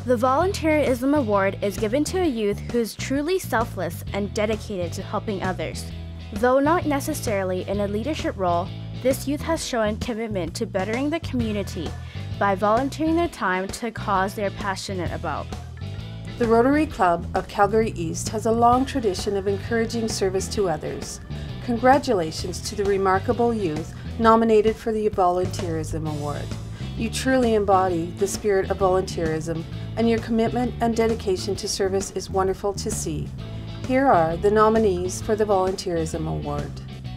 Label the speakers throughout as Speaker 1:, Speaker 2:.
Speaker 1: The Volunteerism Award is given to a youth who is truly selfless and dedicated to helping others. Though not necessarily in a leadership role, this youth has shown commitment to bettering the community by volunteering their time to a cause they are passionate about.
Speaker 2: The Rotary Club of Calgary East has a long tradition of encouraging service to others. Congratulations to the remarkable youth nominated for the Volunteerism Award. You truly embody the spirit of volunteerism, and your commitment and dedication to service is wonderful to see. Here are the nominees for the Volunteerism Award.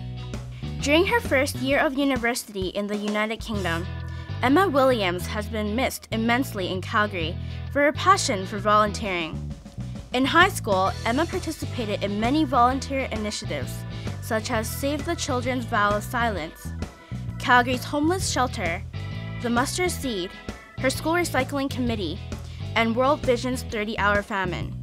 Speaker 1: During her first year of university in the United Kingdom, Emma Williams has been missed immensely in Calgary for her passion for volunteering. In high school, Emma participated in many volunteer initiatives, such as Save the Children's Vow of Silence, Calgary's Homeless Shelter, the Mustard Seed, her school recycling committee, and World Vision's 30-Hour Famine.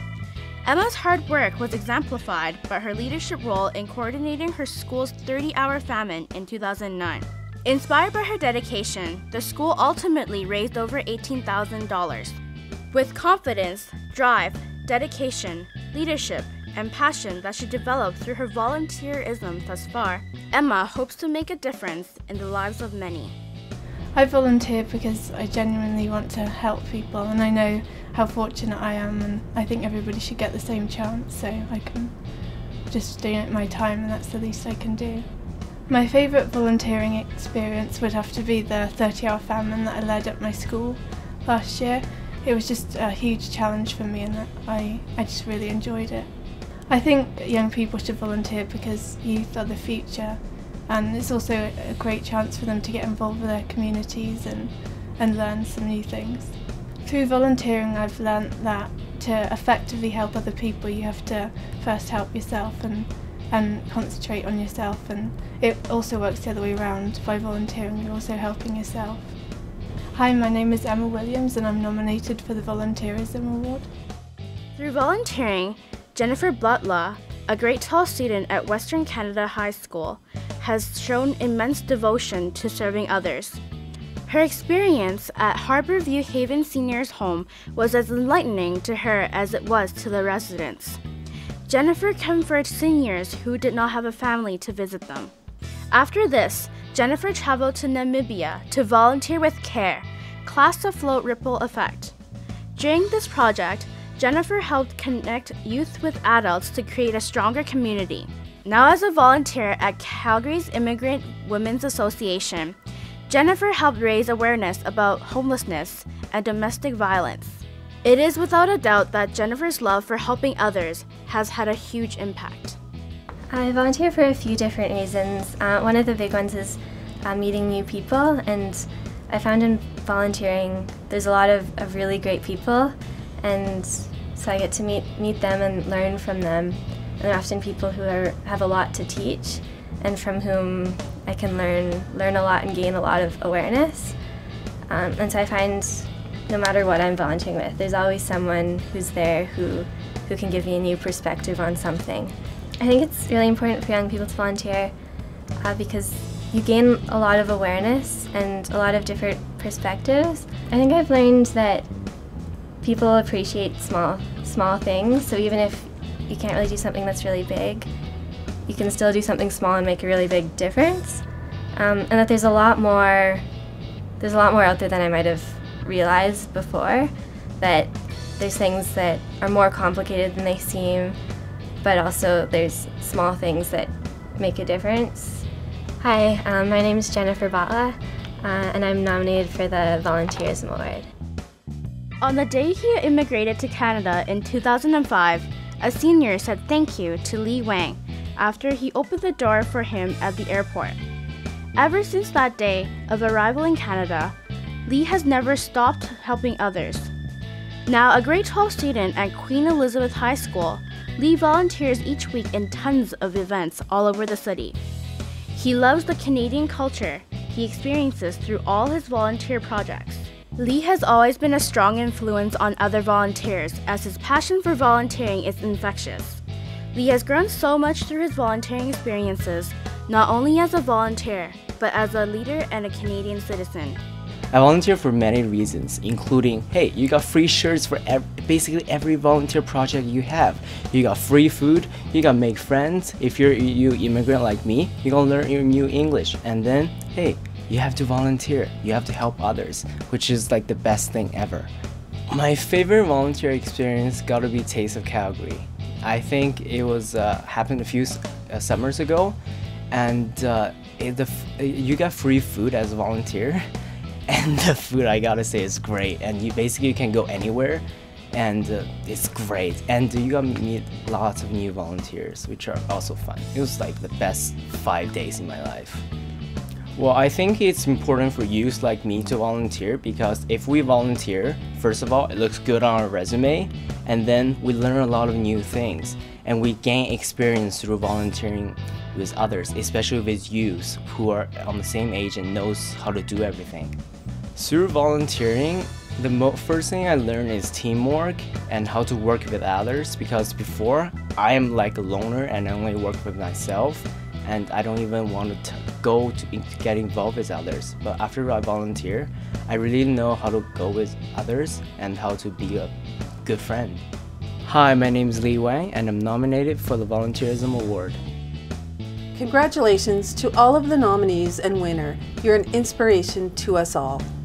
Speaker 1: Emma's hard work was exemplified by her leadership role in coordinating her school's 30-Hour Famine in 2009. Inspired by her dedication, the school ultimately raised over $18,000. With confidence, drive, dedication, leadership, and passion that she developed through her volunteerism thus far, Emma hopes to make a difference in the lives of many.
Speaker 3: I volunteer because I genuinely want to help people, and I know how fortunate I am, and I think everybody should get the same chance, so I can just donate my time, and that's the least I can do. My favourite volunteering experience would have to be the 30-Hour Famine that I led at my school last year. It was just a huge challenge for me, and I just really enjoyed it. I think young people should volunteer because youth are the future, and it's also a great chance for them to get involved with their communities and learn some new things. Through volunteering, I've learnt that to effectively help other people, you have to first help yourself and concentrate on yourself, and it also works the other way around. By volunteering, you're also helping yourself. Hi, my name is Emma Williams, and I'm nominated for the Volunteerism Award.
Speaker 1: Through volunteering, Jennifer Butler, a grade 12 student at Western Canada High School, has shown immense devotion to serving others. Her experience at Harborview Haven Seniors Home was as enlightening to her as it was to the residents. Jennifer comforted seniors who did not have a family to visit them. After this, Jennifer traveled to Namibia to volunteer with CARE, Class Afloat Ripple Effect. During this project, Jennifer helped connect youth with adults to create a stronger community. Now as a volunteer at Calgary's Immigrant Women's Association, Jennifer helped raise awareness about homelessness and domestic violence. It is without a doubt that Jennifer's love for helping others has had a huge impact.
Speaker 4: I volunteer for a few different reasons. One of the big ones is meeting new people, and I found in volunteering there's a lot of really great people, and so I get to meet them and learn from them. And they're often people who have a lot to teach, and from whom I can learn a lot and gain a lot of awareness. And so I find no matter what I'm volunteering with, there's always someone who's there who can give me a new perspective on something. I think it's really important for young people to volunteer because you gain a lot of awareness and a lot of different perspectives. I think I've learned that people appreciate small things, so even if you can't really do something that's really big, you can still do something small and make a really big difference. And that there's a lot more out there than I might have realized before, that there's things that are more complicated than they seem, but also there's small things that make a difference. Hi, my name is Jennifer Butler, and I'm nominated for the Volunteerism Award.
Speaker 1: On the day he immigrated to Canada in 2005, a senior said thank you to Lee Wang after he opened the door for him at the airport. Ever since that day of arrival in Canada, Lee has never stopped helping others. Now a grade 12 student at Queen Elizabeth High School, Lee volunteers each week in tons of events all over the city. He loves the Canadian culture he experiences through all his volunteer projects. Lee has always been a strong influence on other volunteers, as his passion for volunteering is infectious. Lee has grown so much through his volunteering experiences, not only as a volunteer, but as a leader and a Canadian citizen.
Speaker 5: I volunteer for many reasons, including, hey, you got free shirts for basically every volunteer project you have. You got free food, you got make friends. If you're immigrant like me, you gonna learn your new English. And then, hey, you have to volunteer. You have to help others, which is like the best thing ever. My favorite volunteer experience gotta be Taste of Calgary. I think it was happened a few summers ago, and you got free food as a volunteer, and the food, I gotta say, is great. And you can go anywhere, and it's great. And you got to meet lots of new volunteers, which are also fun. It was like the best 5 days in my life. Well, I think it's important for youth like me to volunteer, because if we volunteer, first of all, it looks good on our resume, and then we learn a lot of new things, and we gain experience through volunteering with others, especially with youth who are on the same age and knows how to do everything. Through volunteering, the first thing I learned is teamwork and how to work with others, because before I am like a loner and I only work with myself, and I don't even want to get involved with others. But after I volunteer, I really know how to go with others and how to be a good friend. Hi, my name is Li Wang, and I'm nominated for the Volunteerism Award.
Speaker 2: Congratulations to all of the nominees and winner. You're an inspiration to us all.